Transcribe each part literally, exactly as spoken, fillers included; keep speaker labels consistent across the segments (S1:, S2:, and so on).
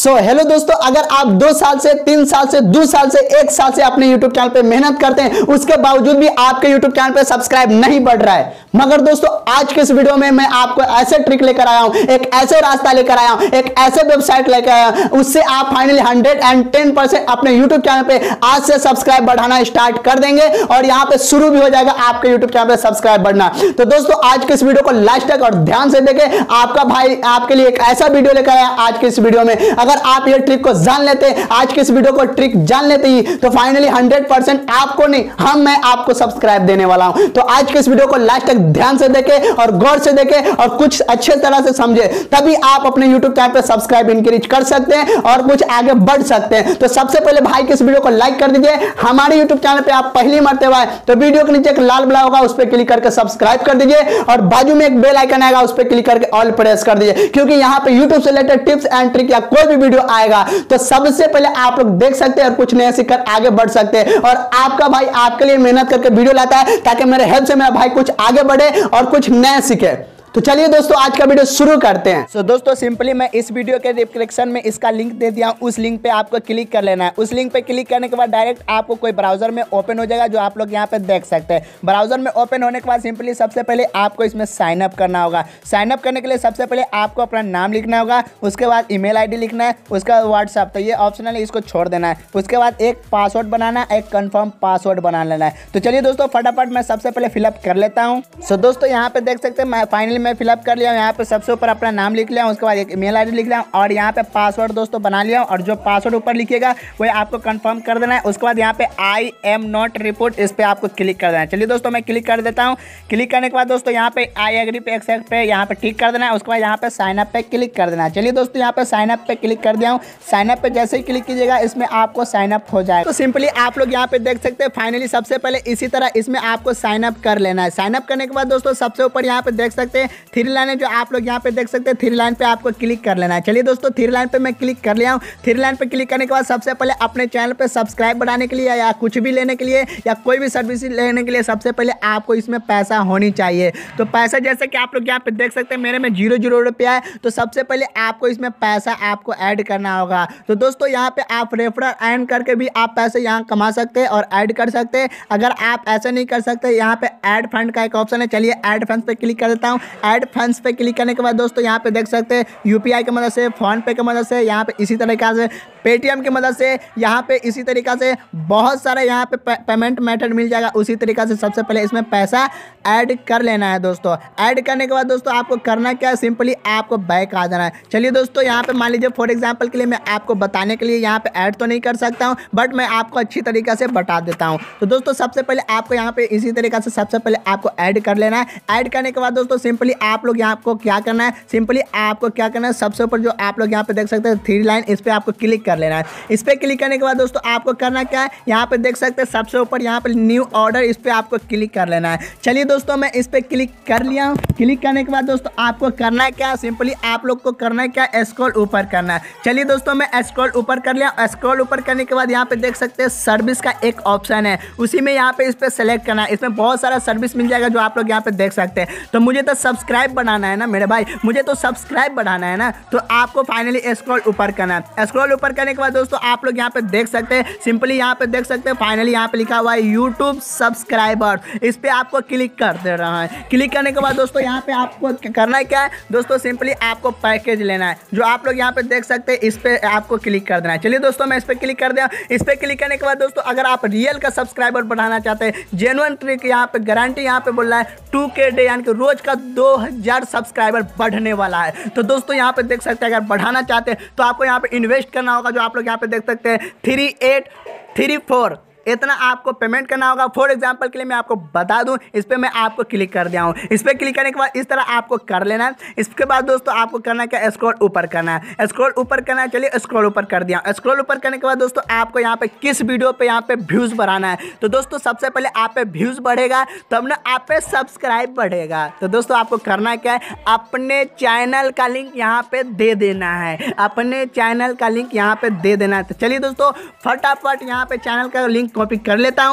S1: So hello दोस्तों, अगर आप दो साल से तीन साल से दो साल से एक साल से अपने यूट्यूब चैनल पे मेहनत करते हैं, उसके बावजूद भी आपके यूट्यूब चैनल पे सब्सक्राइब नहीं बढ़ रहा है, मगर दोस्तों आज के इस वीडियो में मैं आपको ऐसे ट्रिक लेकर आया हूं, एक ऐसे रास्ता लेकर आया हूं, एक ऐसे वेबसाइट लेकर आया हूं, उससे आप finally hundred and ten percent अपने यूट्यूब चैनल पे आज से सब्सक्राइब बढ़ाना स्टार्ट कर देंगे और यहां पे शुरू भी हो जाएगा आपके यूट्यूब चैनल पे सब्सक्राइब बढ़ना। तो दोस्तों आज के इस वीडियो को लास्ट तक और ध्यान से देखें, आपका भाई आपके लिए एक ऐसा वीडियो लेकर आया आज के इस वीडियो में। अगर आप ये ट्रिक को जान लेते हैं, आज के इस वीडियो को ट्रिक जान लेते ही, तो फाइनली हंड्रेड परसेंट आपको नहीं हम मैं आपको सब्सक्राइब देने वाला हूं। तो आज के इस वीडियो को लास्ट तक ध्यान से देखें और गौर से देखें और कुछ अच्छे तरह से समझे, तभी आप अपने YouTube चैनल पे सब्सक्राइब इंक्रीज कर सकते हैं और कुछ आगे बढ़ सकते हैं। तो सबसे पहले भाई के इस वीडियो को लाइक कर दीजिए। हमारे YouTube चैनल पे आप पहली मरतबा आए तो वीडियो के नीचे एक लाल बटन होगा, उस पर क्लिक करके सब्सक्राइब कर दीजिए और बाजू में एक बेल आइकन आएगा, उस पर क्लिक करके ऑल प्रेस कर दीजिए, क्योंकि यहां पे YouTube से रिलेटेड टिप्स एंड ट्रिक या कोई भी वीडियो आएगा तो सबसे पहले आप लोग देख सकते हैं और कुछ नया सीखकर आगे बढ़ सकते हैं। और आपका भाई आपके लिए मेहनत करके वीडियो लाता है ताकि मेरे हेल्प से मेरा भाई कुछ आगे बढ़े और कुछ नया सीखे। तो चलिए दोस्तों आज का वीडियो शुरू करते हैं।
S2: सो so, दोस्तों सिंपली मैं इस वीडियो के डिस्क्रिप्शन में इसका लिंक दे दिया हूं, उस लिंक पे आपको क्लिक कर लेना है। उस लिंक पे क्लिक करने के बाद डायरेक्ट आपको कोई ब्राउजर में ओपन हो जाएगा, जो आप लोग यहां पे देख सकते हैं। ब्राउजर में ओपन होने के बाद सिंपली सबसे पहले आपको इसमें साइन अप करना होगा। साइन अप करने के लिए सबसे पहले आपको अपना नाम लिखना होगा, उसके बाद ईमेल आईडी लिखना है, उसका व्हाट्सअप, तो ये ऑप्शनल है, इसको छोड़ देना है। उसके बाद एक पासवर्ड बनाना है, एक कन्फर्म पासवर्ड बना लेना है। तो चलिए दोस्तों फटाफट मैं सबसे पहले फिलअप कर लेता हूँ। सो दोस्तों यहाँ पे देख सकते हैं मैं फाइनली मैं फिलअप कर लिया। यहाँ पे सबसे ऊपर अपना नाम लिख लिया, उसके बाद एक ईमेल आईडी लिख लिया और यहाँ पे पासवर्ड दोस्तों बना लिया और जो पासवर्ड ऊपर लिखिएगा वो आपको कंफर्म कर देना है। उसके बाद यहाँ पे आई एम नॉट रिपोर्ट, इस पे आपको क्लिक कर देना है। चलिए दोस्तों मैं क्लिक कर देता हूँ। क्लिक करने के बाद दोस्तों यहाँ पे आई एग्री पे एक्सेप्ट पे यहाँ पे टिक कर देना है। उसके बाद यहाँ पे साइन अप पे क्लिक कर देना है। चलिए दोस्तों यहाँ पे साइन अप पे क्लिक कर दिया हूँ। साइन अप पे जैसे ही क्लिक कीजिएगा इसमें आपको साइन अप हो जाएगा। तो सिंपली आप लोग यहाँ पे देख सकते हैं फाइनली सबसे पहले इसी तरह इसमें आपको साइन अप कर लेना है। साइन अप करने के बाद दोस्तों सबसे ऊपर यहाँ पे देख सकते हैं थ्री लाइन है, जो आप लोग यहाँ पे देख सकते हैं थ्री लाइन पे आपको क्लिक कर लेना है। चलिए दोस्तों थ्री लाइन पे मैं क्लिक कर लिया हूँ। थ्री लाइन पे क्लिक करने के बाद सबसे पहले अपने चैनल पे सब्सक्राइब बढ़ाने के लिए या कुछ भी लेने के लिए या कोई भी सर्विस लेने के लिए सबसे पहले आपको इसमें पैसा होनी चाहिए। तो पैसा जैसे कि आप लोग यहाँ पे देख सकते हैं मेरे में जीरो जीरो रुपया है, तो सबसे पहले आपको इसमें पैसा आपको ऐड करना होगा। तो दोस्तों यहाँ पे आप रेफरल ऐड करके भी आप पैसे यहाँ कमा सकते हैं और ऐड कर सकते हैं। अगर आप ऐसा नहीं कर सकते यहाँ पे ऐड फंड का एक ऑप्शन है। चलिए ऐड फंड्स पे क्लिक कर देता हूँ। ऐड फंड्स पे क्लिक करने के बाद दोस्तों यहाँ पे देख सकते हैं यूपीआई की मदद से, फोन पे की मदद से, यहाँ पे इसी तरीक़ा से पेटीएम की मदद से, यहाँ पे इसी तरीक़ा से बहुत सारे यहाँ पे पेमेंट मेथड मिल जाएगा। उसी तरीक़ा से सबसे पहले इसमें पैसा ऐड कर लेना है दोस्तों। ऐड करने के बाद दोस्तों आपको करना क्या है, सिंपली आपको बैक आ जाना है। चलिए दोस्तों यहाँ पे मान लीजिए फॉर एग्जांपल के लिए मैं आपको बताने के लिए यहाँ पे ऐड तो नहीं कर सकता हूँ, बट मैं आपको अच्छी तरीक़ा से बता देता हूँ। तो दोस्तों सबसे पहले आपको यहाँ पे इसी तरीक़ा से सबसे पहले आपको ऐड कर लेना है। ऐड करने के बाद दोस्तों सिंपली आप लोग यहाँ आपको क्या करना है, सिंपली आपको क्या करना है, सबसे ऊपर जो आप लोग यहाँ पे देख सकते हैं थ्री लाइन, इस पे आपको क्लिक कर लेना है। इस पे क्लिक करने के बाद दोस्तों आपको करना क्या है, यहाँ पे देख सकते हैं सबसे ऊपर यहाँ पे न्यू ऑर्डर, इस पे आपको क्लिक कर लेना है। चलिए दोस्तों मैं इस पे क्लिक कर लिया हूँ। क्लिक करने के बाद दोस्तों आपको करना है क्या, सिंपली आप लोग को करना है क्या, स्क्रॉल ऊपर करना है। चलिए दोस्तों मैं स्क्रॉल ऊपर कर लिया। स्क्रॉल ऊपर करने के बाद यहाँ पे देख सकते हैं सर्विस का एक ऑप्शन है, उसी में यहाँ पे इस पे सेलेक्ट करना है। इसमें बहुत सारा सर्विस मिल जाएगा जो आप लोग यहाँ पे देख सकते हैं। तो मुझे तो सब्सक्राइब बनाना है ना मेरे भाई, मुझे तो सब्सक्राइब बढ़ाना है ना, तो आपको फाइनली स्क्रॉल ऊपर करना है। स्क्रॉल ऊपर करने के बाद दोस्तों आप लोग यहाँ पे देख सकते हैं सिंपली यहाँ पे देख सकते हैं फाइनली यहाँ पे लिखा हुआ है यूट्यूब सब्सक्राइबर, इस पे आपको क्लिक कर दे रहा है। क्लिक करने के बाद दोस्तों यहाँ पे आपको करना है क्या है दोस्तों, सिंपली आपको पैकेज लेना है, जो आप लोग यहाँ पे देख सकते हैं इस पे आपको क्लिक कर देना है। चलिए दोस्तों मैं इस पे क्लिक कर दिया। इस पे क्लिक करने के बाद दोस्तों अगर आप रियल का सब्सक्राइबर बढ़ाना चाहते हैं, जेन्युइन ट्रिक यहाँ पे गारंटी यहाँ पे बोल रहा है टू के डे यानी कि रोज का दो हजार सब्सक्राइबर बढ़ने वाला है। तो दोस्तों यहाँ पे देख सकते हैं अगर बढ़ाना चाहते हैं तो आपको यहाँ पे इन्वेस्ट करना होगा, जो आप लोग यहाँ पे देख सकते हैं थ्री एट थ्री फोर इतना आपको पेमेंट करना होगा। फॉर एग्जांपल के लिए मैं आपको बता दूं, इस पे मैं आपको क्लिक कर दिया हूं। इस पे क्लिक करने के बाद इस तरह आपको कर लेना है। इसके बाद दोस्तों आपको करना क्या, स्क्रॉल ऊपर करना है। स्क्रॉल ऊपर करना है, चलिए स्क्रॉल ऊपर कर दिया। स्क्रॉल ऊपर करने के बाद दोस्तों आपको यहाँ पे किस वीडियो पे यहाँ पे व्यूज बढ़ाना है, तो दोस्तों सबसे पहले आप पे व्यूज बढ़ेगा तब ना आप पे सब्सक्राइब बढ़ेगा। तो दोस्तों आपको करना क्या है, अपने चैनल का लिंक यहाँ पे दे देना है, अपने चैनल का लिंक यहाँ पे दे देना है। तो चलिए दोस्तों फटाफट यहाँ पे चैनल का लिंक कॉपी कर लेता हूँ।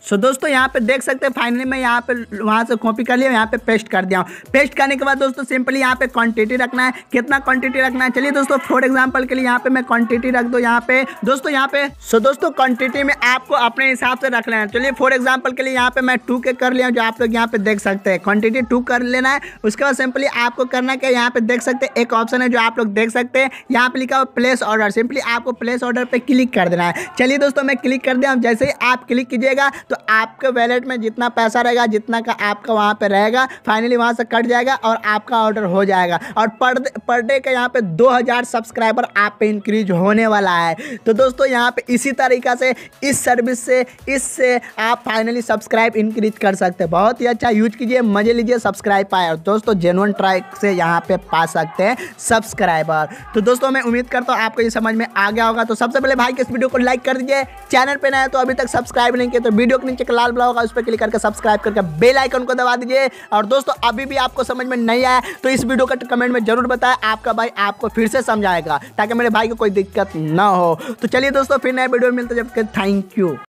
S2: सो दोस्तों यहाँ पे देख सकते हैं फाइनली मैं यहाँ पे वहाँ से कॉपी कर लिया, यहाँ पे पेस्ट कर दिया हूँ। पेस्ट करने के बाद दोस्तों सिंपली यहाँ पे क्वांटिटी रखना है, कितना क्वांटिटी रखना है। चलिए दोस्तों फॉर एग्जांपल के लिए यहाँ पे मैं क्वांटिटी रख दो यहाँ पे दोस्तों यहाँ पे। सो दोस्तों क्वांटिटी में आपको अपने हिसाब से रख लेना है। चलिए फॉर एग्जांपल के लिए यहाँ पे मैं टू के कर लिया, जो आप लोग यहाँ पे देख सकते हैं क्वांटिटी टू कर लेना है। उसके बाद सिंपली आपको करना क्या, यहाँ पे देख सकते हैं एक ऑप्शन है जो आप लोग देख सकते हैं, यहाँ पे लिखा हुआ प्लेस ऑर्डर। सिंपली आपको प्लेस ऑर्डर पे क्लिक कर देना है। चलिए दोस्तों मैं क्लिक कर दिया। जैसे ही आप क्लिक कीजिएगा तो आपके वैलेट में जितना पैसा रहेगा, जितना का आपका वहाँ पे रहेगा, फाइनली वहाँ से कट जाएगा और आपका ऑर्डर हो जाएगा। और पर पर डे का यहाँ पे दो हज़ार सब्सक्राइबर आप पे इंक्रीज होने वाला है। तो दोस्तों यहाँ पे इसी तरीका से इस सर्विस से इससे आप फाइनली सब्सक्राइब इंक्रीज कर सकते हैं। बहुत ही अच्छा यूज कीजिए, मजे लीजिए, सब्सक्राइब पाए। और दोस्तों जेन्युइन ट्रैक से यहाँ पे पा सकते हैं सब्सक्राइबर। तो दोस्तों मैं उम्मीद करता हूँ आपको ये समझ में आ गया होगा। तो सबसे पहले भाई के इस वीडियो को लाइक कर दीजिए, चैनल पे नया है तो अभी तक सब्सक्राइब नहीं किया तो वीडियो के नीचे लाल बटन होगा उस पर क्लिक करके सब्सक्राइब करके बेल आइकन को दबा दीजिए। और दोस्तों अभी भी आपको समझ में नहीं आया तो इस वीडियो का कमेंट में जरूर बताएं, आपका भाई आपको फिर से समझाएगा ताकि मेरे भाई को कोई दिक्कत ना हो। तो चलिए दोस्तों फिर नए वीडियो में मिलते हैं, जब तक थैंक यू।